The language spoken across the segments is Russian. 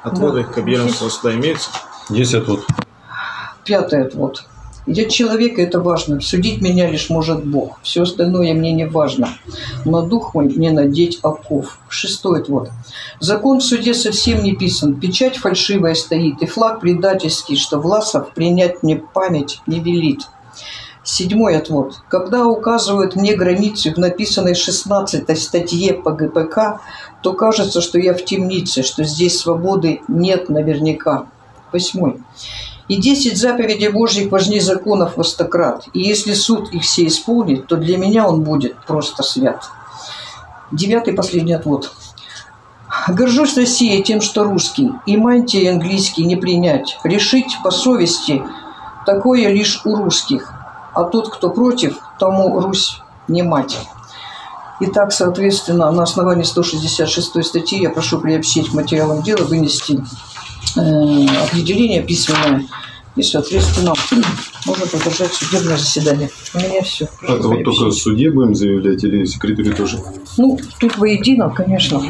Отводы к объявленному суда имеются? Есть отвод. 5-й отвод. Я человек, и это важно. Судить меня лишь может Бог. Все остальное мне не важно. На дух мой не надеть оков. 6-й отвод. Закон в суде совсем не писан. Печать фальшивая стоит, и флаг предательский, что Власов принять мне память не велит. 7-й отвод. Когда указывают мне границы в написанной 16-й статье по ГПК, то кажется, что я в темнице, что здесь свободы нет наверняка. 8-й. И 10 заповедей Божьих важнее законов во 100 крат. И если суд их все исполнит, то для меня он будет просто свят. 9-й последний отвод. Горжусь Россией тем, что русский, и мантии английский не принять. Решить по совести такое лишь у русских. А тот, кто против, тому Русь не мать. Итак, соответственно, на основании 166 статьи я прошу приобщить к материалам дела, вынести определение письменное и, соответственно, можно продолжать судебное заседание. У меня все. Это вот только в суде будем заявлять или секретарю тоже? Ну, тут воедино, конечно.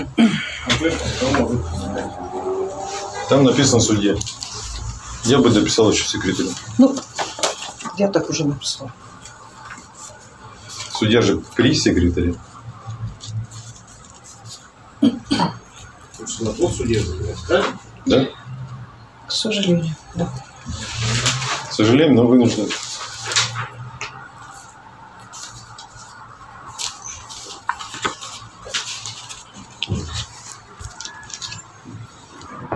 Там написано судья. Я бы дописал еще секретарю. Ну, я так уже написала. Судья же при секретаре. Да? К сожалению, да. К сожалению, но вынужден.